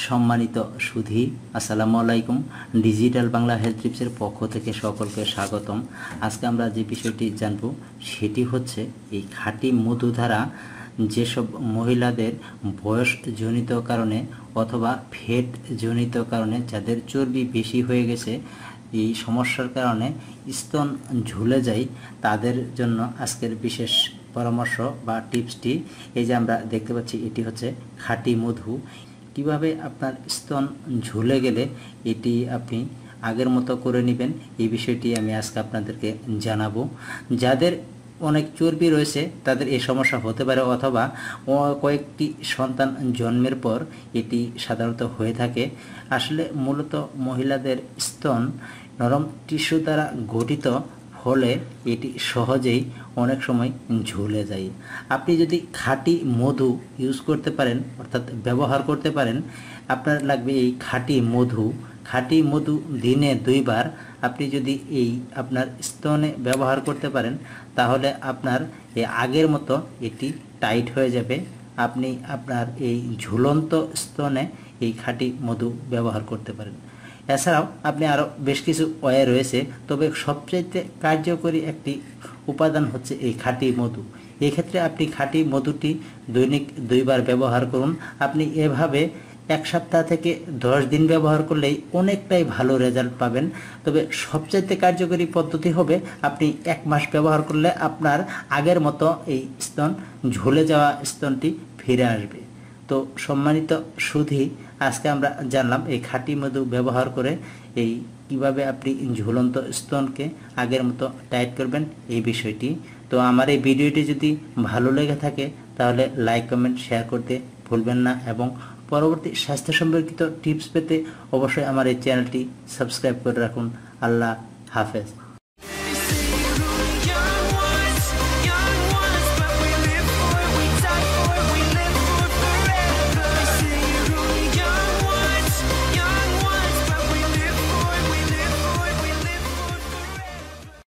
সম্মানিত সুধী, আসসালামু আলাইকুম। ডিজিটাল বাংলা হেলথ টিপসের পক্ষ থেকে সকলকে স্বাগতম। আজকে আমরা যে বিষয়টি জানব সেটি হচ্ছে এই খাঁটি মধু দ্বারা যেসব মহিলাদের বয়সজনিত কারণে অথবা ফ্যাটজনিত কারণে যাদের চর্বি বেশি হয়ে গেছে, এই সমস্যার কারণে স্তন ঝুলে যায়, তাদের জন্য আজকের বিশেষ পরামর্শ বা টিপসটি এই যে আমরা দেখতে পাচ্ছি, এটি হচ্ছে খাঁটি মধু। কিভাবে আপনার স্তন ঝুলে গেলে এটি আপনি আগের মতো করে নেবেন, এই বিষয়টি আমি আজকে আপনাদেরকে জানাবো। যাদের অনেক চর্বি রয়েছে তাদের এই সমস্যা হতে পারে, অথবা কয়েকটি সন্তান জন্মের পর এটি সাধারণত হয়ে থাকে। আসলে মূলত মহিলাদের স্তন নরম টিস্যু দ্বারা গঠিত, ফলে এটি সহজেই অনেক সময় ঝুলে যায়। আপনি যদি খাঁটি মধু ইউজ করতে পারেন, অর্থাৎ ব্যবহার করতে পারেন, আপনার লাগবে এই খাঁটি মধু দিনে 2 বার আপনি যদি এই আপনার স্তনে ব্যবহার করতে পারেন, তাহলে আপনার এই আগের মতো এটি টাইট হয়ে যাবে। আপনি আপনার এই ঝুলন্ত স্তনে এই খাঁটি মধু ব্যবহার করতে পারেন। এছাড়াও আপনি আরও বেশ কিছু ওয়ে রয়েছে, তবে সবচেয়ে কার্যকরী একটি উপাদান হচ্ছে এই খাঁটি মধু। এক্ষেত্রে আপনি খাঁটি মধুটি দৈনিক 2 বার ব্যবহার করুন। আপনি এভাবে 1 সপ্তাহ থেকে 10 দিন ব্যবহার করলেই অনেকটাই ভালো রেজাল্ট পাবেন। তবে সবচাইতে কার্যকরী পদ্ধতি হবে আপনি 1 মাস ব্যবহার করলে আপনার আগের মতো এই স্তন ঝুলে যাওয়া স্তনটি ফিরে আসবে। তো সম্মানিত সুধী, আজকে আমরা জানলাম এই খাঁটি মধু ব্যবহার করে এই কিভাবে আপনি ঝুলন্ত স্তনকে আগের মতো টাইট করবেন, এই বিষয়টি। তো আমার এই ভিডিওটি যদি ভালো লেগে থাকে তাহলে লাইক, কমেন্ট, শেয়ার করতে ভুলবেন না, এবং পরবর্তী স্বাস্থ্য সম্পর্কিত টিপস পেতে অবশ্যই আমার এই চ্যানেলটি সাবস্ক্রাইব করে রাখুন। আল্লাহ হাফেজ।